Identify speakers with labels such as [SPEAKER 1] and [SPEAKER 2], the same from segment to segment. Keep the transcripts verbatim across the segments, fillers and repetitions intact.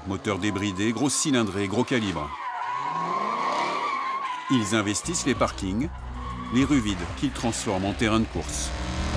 [SPEAKER 1] Moteur débridé, grosse cylindrée, gros calibre. Ils investissent les parkings, les rues vides qu'ils transforment en terrain de course.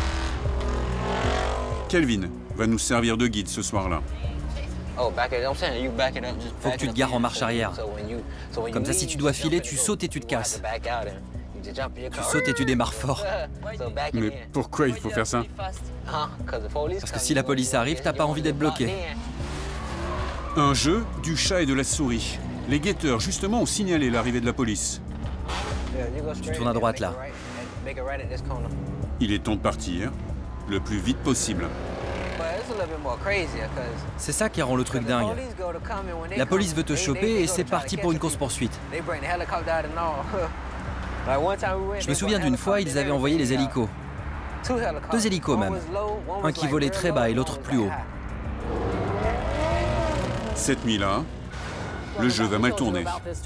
[SPEAKER 1] Kelvin va nous servir de guide ce soir-là.
[SPEAKER 2] Faut que tu te gares en marche arrière. Comme ça, si tu dois filer, tu sautes et tu te casses. Tu sautes et tu démarres fort.
[SPEAKER 1] Mais pourquoi il faut faire ça?
[SPEAKER 2] Parce que si la police arrive, t'as pas envie d'être bloqué.
[SPEAKER 1] Un jeu du chat et de la souris. Les guetteurs, justement, ont signalé l'arrivée de la police.
[SPEAKER 2] Tu tournes à droite, là.
[SPEAKER 1] Il est temps de partir, le plus vite possible.
[SPEAKER 2] C'est ça qui rend le truc dingue. La police veut te choper et c'est parti pour une course-poursuite. Je me souviens d'une fois, ils avaient envoyé les hélicos. Deux hélicos même. Un qui volait très bas et l'autre plus haut.
[SPEAKER 1] Cette nuit-là, le jeu va mal tourner.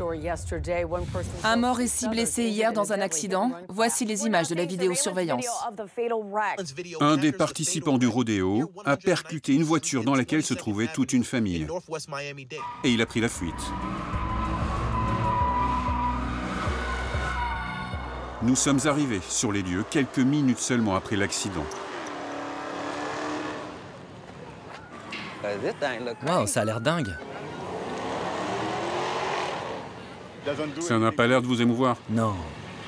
[SPEAKER 3] Un mort et six blessés hier dans un accident. Voici les images de la vidéosurveillance.
[SPEAKER 1] Un des participants du rodéo a percuté une voiture dans laquelle se trouvait toute une famille. Et il a pris la fuite. Nous sommes arrivés sur les lieux quelques minutes seulement après l'accident.
[SPEAKER 2] Waouh, ça a l'air dingue.
[SPEAKER 1] Ça n'a pas l'air de vous émouvoir?
[SPEAKER 2] Non.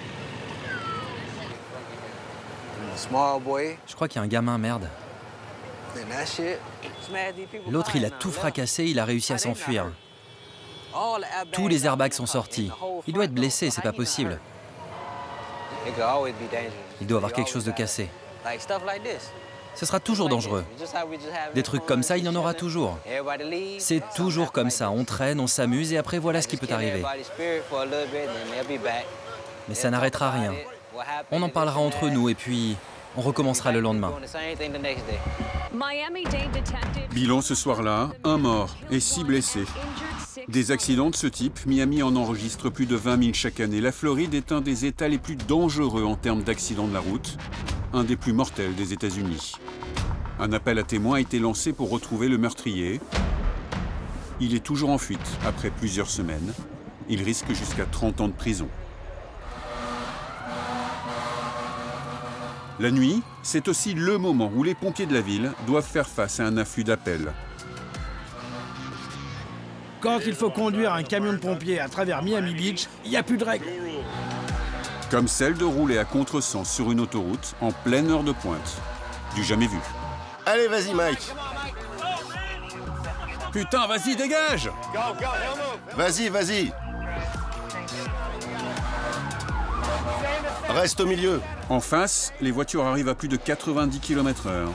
[SPEAKER 2] Je crois qu'il y a un gamin, merde. L'autre, il a tout fracassé, il a réussi à s'enfuir. Tous les airbags sont sortis. Il doit être blessé, c'est pas possible. Il doit avoir quelque chose de cassé. Ce sera toujours dangereux. Des trucs comme ça, il y en aura toujours. C'est toujours comme ça. On traîne, on s'amuse et après, voilà ce qui peut arriver. Mais ça n'arrêtera rien. On en parlera entre nous et puis on recommencera le lendemain.
[SPEAKER 1] Bilan ce soir-là, un mort et six blessés. Des accidents de ce type, Miami en enregistre plus de vingt mille chaque année. La Floride est un des États les plus dangereux en termes d'accidents de la route, un des plus mortels des États-Unis. Un appel à témoins a été lancé pour retrouver le meurtrier. Il est toujours en fuite après plusieurs semaines. Il risque jusqu'à trente ans de prison. La nuit, c'est aussi le moment où les pompiers de la ville doivent faire face à un afflux d'appels.
[SPEAKER 4] Quand il faut conduire un camion de pompiers à travers Miami Beach, il n'y a plus de règles.
[SPEAKER 1] Comme celle de rouler à contresens sur une autoroute en pleine heure de pointe. Du jamais vu.
[SPEAKER 5] Allez, vas-y, Mike.
[SPEAKER 1] Putain, vas-y, dégage!
[SPEAKER 5] Vas-y, vas-y. Reste au milieu.
[SPEAKER 1] En face, les voitures arrivent à plus de quatre-vingt-dix kilomètres heure.